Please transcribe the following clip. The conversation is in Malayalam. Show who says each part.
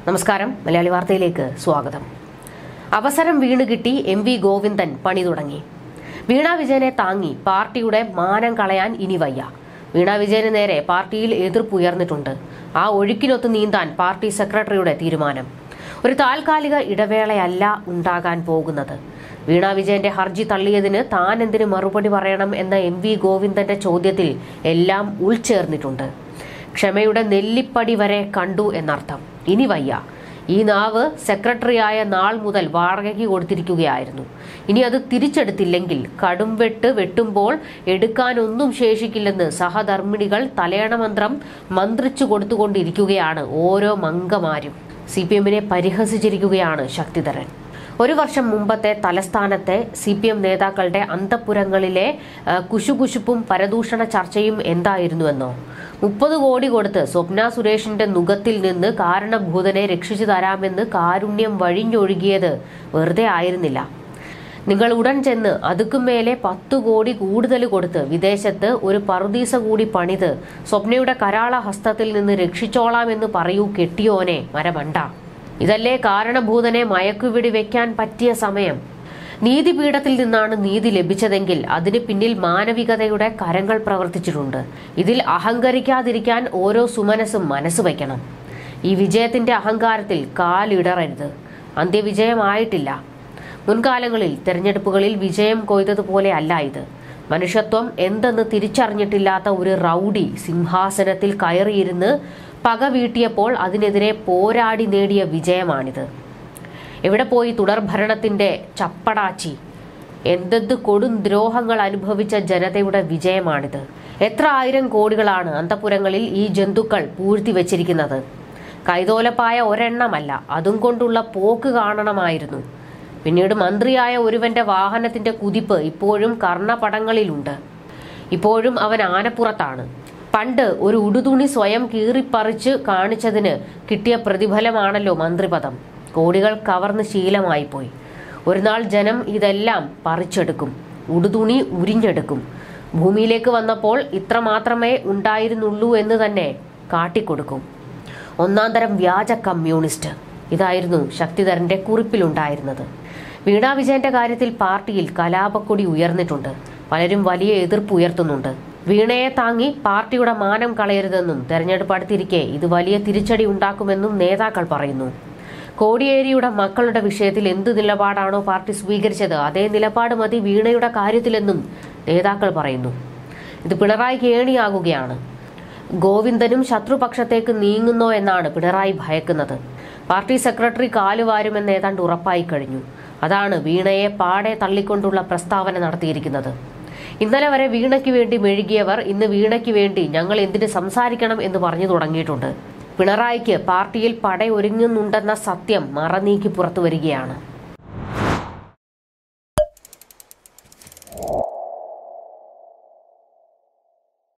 Speaker 1: നമസ്കാരം, മലയാളി വാർത്തയിലേക്ക് സ്വാഗതം. അവസരം വീണ് കിട്ടി, എം.വി. ഗോവിന്ദൻ പണി തുടങ്ങി. വീണ വിജയനെ താങ്ങി പാർട്ടിയുടെ മാനം കളയാൻ ഇനി വയ്യ. വീണ വിജയന് നേരെ പാർട്ടിയിൽ എതിർപ്പുയർന്നിട്ടുണ്ട്. ആ ഒഴുക്കിനൊത്ത് നീന്താൻ പാർട്ടി സെക്രട്ടറിയുടെ തീരുമാനം. ഒരു താൽക്കാലിക ഇടവേളയല്ല ഉണ്ടാകാൻ പോകുന്നത്. വീണ വിജയന്റെ ഹർജി തള്ളിയതിന് താൻ എന്തിന് മറുപടി പറയണം എന്ന എം.വി. ഗോവിന്ദന്റെ ചോദ്യത്തിൽ എല്ലാം ഉൾച്ചേർന്നിട്ടുണ്ട്. ക്ഷമയുടെ നെല്ലിപ്പടി വരെ കണ്ടു എന്നർത്ഥം. ഇനി വയ്യ. ഈ നാവ് സെക്രട്ടറിയായ നാൾ മുതൽ വാടകയ്ക്ക് കൊടുത്തിരിക്കുകയായിരുന്നു. ഇനി അത് തിരിച്ചെടുത്തില്ലെങ്കിൽ കടുംവെട്ട് വെട്ടുമ്പോൾ എടുക്കാനൊന്നും ശേഷിക്കില്ലെന്ന് സഹധർമ്മിണികൾ തലയണമന്ത്രം മന്ത്രിച്ചു കൊടുത്തുകൊണ്ടിരിക്കുകയാണ് ഓരോ മംഗമാരും. CPM-നെ പരിഹസിച്ചിരിക്കുകയാണ് ശക്തിധരൻ. ഒരു വർഷം മുമ്പത്തെ തലസ്ഥാനത്തെ CPM നേതാക്കളുടെ അന്തഃപുരങ്ങളിലെ കുശുകുശുപ്പും പരദൂഷണ ചർച്ചയും എന്തായിരുന്നുവെന്നോ? 30 കോടി കൊടുത്ത് സ്വപ്ന സുരേഷിന്റെ നുകത്തിൽ നിന്ന് കാരണഭൂതനെ രക്ഷിച്ചു തരാമെന്ന് കാരുണ്യം വഴിഞ്ഞൊഴുകിയത് വെറുതെ ആയിരുന്നില്ല. നിങ്ങൾ ഉടൻ ചെന്ന് അതുക്കും മേലെ 10 കോടി കൂടുതൽ കൊടുത്ത് വിദേശത്ത് ഒരു പറുദീസ കൂടി പണിത് സ്വപ്നയുടെ കരാള ഹസ്തത്തിൽ നിന്ന് രക്ഷിച്ചോളാമെന്ന് പറയൂ കെട്ടിയോനെ മരമണ്ട. ഇതല്ലേ കാരണഭൂതനെ മയക്കുവിടി വെക്കാൻ പറ്റിയ സമയം. നീതിപീഠത്തിൽ നിന്നാണ് നീതി ലഭിച്ചതെങ്കിൽ അതിന് പിന്നിൽ മാനവികതയുടെ കരങ്ങൾ പ്രവർത്തിച്ചിട്ടുണ്ട്. ഇതിൽ അഹങ്കരിക്കാതിരിക്കാൻ ഓരോ സുമനസും മനസ്സ് വയ്ക്കണം. ഈ വിജയത്തിന്റെ അഹങ്കാരത്തിൽ കാലിടറരുത്. അന്ത്യവിജയമായിട്ടില്ല. മുൻകാലങ്ങളിൽ തെരഞ്ഞെടുപ്പുകളിൽ വിജയം കൊയ്തതുപോലെ അല്ല ഇത്. മനുഷ്യത്വം എന്തെന്ന് തിരിച്ചറിഞ്ഞിട്ടില്ലാത്ത ഒരു റൌഡി സിംഹാസനത്തിൽ കയറിയിരുന്ന് പക വീട്ടിയപ്പോൾ അതിനെതിരെ പോരാടി നേടിയ വിജയമാണിത്. എവിടെ പോയി തുടർഭരണത്തിന്റെ ചപ്പടാച്ചി? എന്തെന്ത് കൊടും ദ്രോഹങ്ങൾ അനുഭവിച്ച ജനതയുടെ വിജയമാണിത്. എത്ര ആയിരം കോടികളാണ് അന്തഃപുരങ്ങളിൽ ഈ ജന്തുക്കൾ പൂഴ്ത്തിവെച്ചിരിക്കുന്നത്. കൈതോലപ്പായ ഒരെണ്ണമല്ല, അതും കൊണ്ടുള്ള പോക്ക് കാണണമായിരുന്നു. പിന്നീട് മന്ത്രിയായ ഒരുവന്റെ വാഹനത്തിന്റെ കുതിപ്പ് ഇപ്പോഴും കർണപടങ്ങളിലുണ്ട്. ഇപ്പോഴും അവൻ ആനപ്പുറത്താണ്. പണ്ട് ഒരു ഉടുതുണി സ്വയം കീറിപ്പറിച്ച് കാണിച്ചതിന് കിട്ടിയ പ്രതിഫലമാണല്ലോ മന്ത്രിപദം. കോടികൾ കവർന്ന് ശീലമായിപ്പോയി. ഒരു നാൾ ജനം ഇതെല്ലാം പറിച്ചെടുക്കും, ഉടുതുണി ഉരിഞ്ഞെടുക്കും. ഭൂമിയിലേക്ക് വന്നപ്പോൾ ഇത്ര മാത്രമേ ഉണ്ടായിരുന്നുള്ളൂ എന്ന് തന്നെ കാട്ടിക്കൊടുക്കും. ഒന്നാം തരം വ്യാജ കമ്മ്യൂണിസ്റ്റ്. ഇതായിരുന്നു ശക്തിധരന്റെ കുറിപ്പിലുണ്ടായിരുന്നത്. വീണ വിജയന്റെ കാര്യത്തിൽ പാർട്ടിയിൽ കലാപക്കൊടി ഉയർന്നിട്ടുണ്ട്. പലരും വലിയ എതിർപ്പ് ഉയർത്തുന്നുണ്ട്. വീണയെ താങ്ങി പാർട്ടിയുടെ മാനം കളയരുതെന്നും തെരഞ്ഞെടുപ്പ് അടുത്തിരിക്കെ ഇത് വലിയ തിരിച്ചടി ഉണ്ടാക്കുമെന്നും നേതാക്കൾ പറയുന്നു. കോടിയേരിയുടെ മക്കളുടെ വിഷയത്തിൽ എന്ത് നിലപാടാണോ പാർട്ടി സ്വീകരിച്ചത് അതേ നിലപാട് മതി വീണയുടെ കാര്യത്തിലെന്നും നേതാക്കൾ പറയുന്നു. ഇത് പിണറായിക്ക് ഏണിയാകുകയാണ്. ഗോവിന്ദനും ശത്രുപക്ഷത്തേക്ക് നീങ്ങുന്നോ എന്നാണ് പിണറായി ഭയക്കുന്നത്. പാർട്ടി സെക്രട്ടറി കാലുവാരുമെന്ന് ഏതാണ്ട് ഉറപ്പായി കഴിഞ്ഞു. അതാണ് വീണയെ പാടെ തള്ളിക്കൊണ്ടുള്ള പ്രസ്താവന നടത്തിയിരിക്കുന്നത്. ഇന്നലെ വരെ വീണയ്ക്ക് വേണ്ടി മെഴുകിയവർ ഇന്ന് വീണയ്ക്ക് വേണ്ടി ഞങ്ങൾ എന്തിന് സംസാരിക്കണം എന്ന് പറഞ്ഞു തുടങ്ങിയിട്ടുണ്ട്. പിണറായിക്ക് പാർട്ടിയിൽ പടയൊരുങ്ങുന്നുണ്ടെന്ന സത്യം മറനീക്കി പുറത്തു വരികയാണ്.